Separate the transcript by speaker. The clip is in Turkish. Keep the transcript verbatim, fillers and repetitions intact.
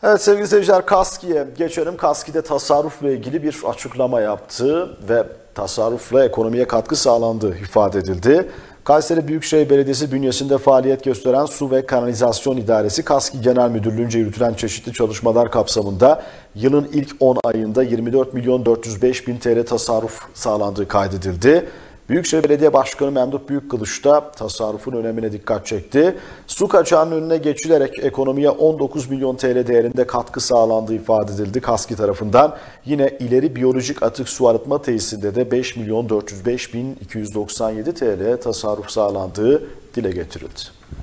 Speaker 1: Evet sevgili seyirciler, KASKİ'ye geçelim. KASKİ'de tasarrufla ilgili bir açıklama yaptı ve tasarrufla ekonomiye katkı sağlandığı ifade edildi. Kayseri Büyükşehir Belediyesi bünyesinde faaliyet gösteren Su ve Kanalizasyon İdaresi KASKİ Genel Müdürlüğü'nce yürütülen çeşitli çalışmalar kapsamında yılın ilk on ayında yirmi dört milyon dört yüz beş bin T L tasarruf sağlandığı kaydedildi. Büyükşehir Belediye Başkanı Memduh Büyükkılıç da tasarrufun önemine dikkat çekti. Su kaçağının önüne geçilerek ekonomiye on dokuz milyon T L değerinde katkı sağlandığı ifade edildi KASKİ tarafından. Yine ileri biyolojik atık su arıtma tesisinde de beş milyon dört yüz beş bin iki yüz doksan yedi T L tasarruf sağlandığı dile getirildi.